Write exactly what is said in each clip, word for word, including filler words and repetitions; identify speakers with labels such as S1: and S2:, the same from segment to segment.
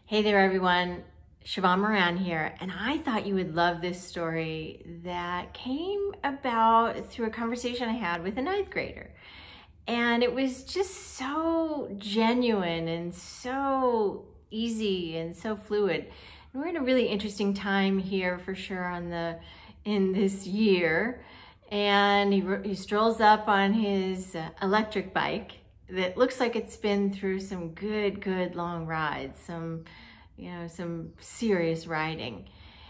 S1: Hey there, everyone. Siobhan Moran here, and I thought you would love this story that came about through a conversation I had with a ninth grader. And it was just so genuine and so easy and so fluid. And we're in a really interesting time here for sure on the in this year. And he, he strolls up on his uh, electric bike that looks like it's been through some good, good long rides, some, you know, some serious riding.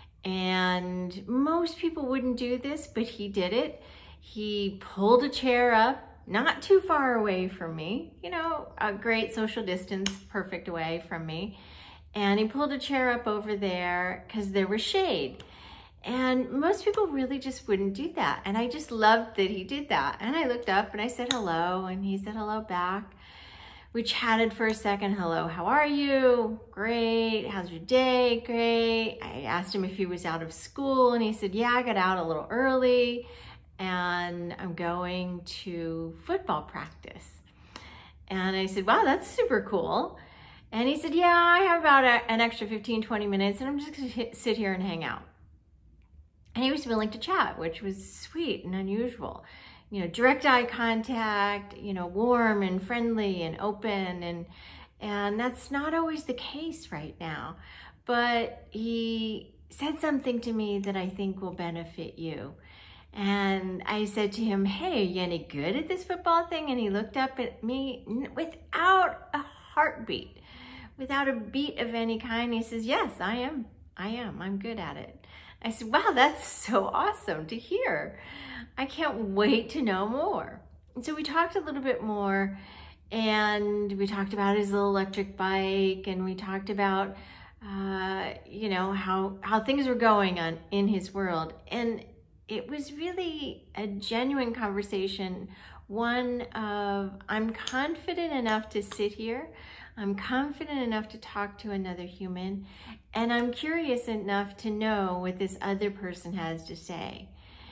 S1: And most people wouldn't do this, but he did it. He pulled a chair up, not too far away from me, you know, a great social distance, perfect away from me. And he pulled a chair up over there because there was shade. And most people really just wouldn't do that. And I just loved that he did that. And I looked up and I said hello, and he said hello back. We chatted for a second. Hello, how are you? Great. How's your day? Great. I asked him if he was out of school, and he said, yeah, I got out a little early and I'm going to football practice. And I said, wow, that's super cool. And he said, yeah, I have about a, an extra fifteen, twenty minutes, and I'm just gonna sit here and hang out. And he was willing to chat, which was sweet and unusual. You know, direct eye contact, you know, warm and friendly and open. And, and that's not always the case right now. But he said something to me that I think will benefit you. And I said to him, hey, are you any good at this football thing? And he looked up at me without a heartbeat, without a beat of any kind. He says, yes, I am. I am. I'm good at it. I said, wow, that's so awesome to hear. I can't wait to know more. And so we talked a little bit more, and we talked about his little electric bike, and we talked about, uh, you know, how, how things were going on in his world. And it was really a genuine conversation, one of, I'm confident enough to sit here, I'm confident enough to talk to another human, and I'm curious enough to know what this other person has to say.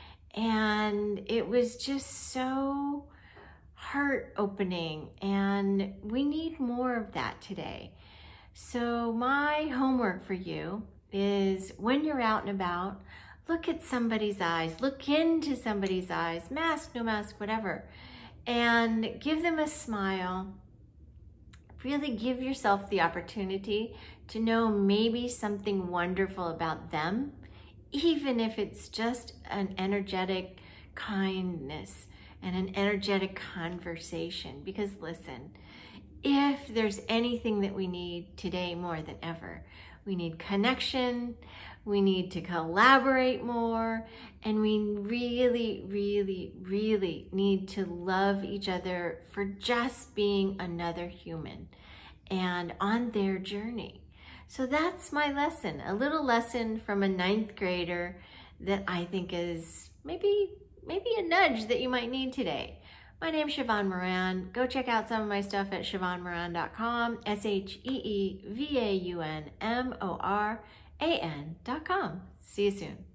S1: And it was just so heart-opening, and we need more of that today. So my homework for you is, when you're out and about, look at somebody's eyes, look into somebody's eyes, mask, no mask, whatever, and give them a smile. Really give yourself the opportunity to know maybe something wonderful about them, even if it's just an energetic kindness and an energetic conversation. Because listen, if there's anything that we need today more than ever, we need connection, we need to collaborate more, and we really, really, really need to love each other for just being another human and on their journey. So that's my lesson, a little lesson from a ninth grader that I think is maybe, maybe a nudge that you might need today. My name's Siobhan Moran. Go check out some of my stuff at siobhan moran dot com, S H E E V A U N M O R A N dot com. See you soon.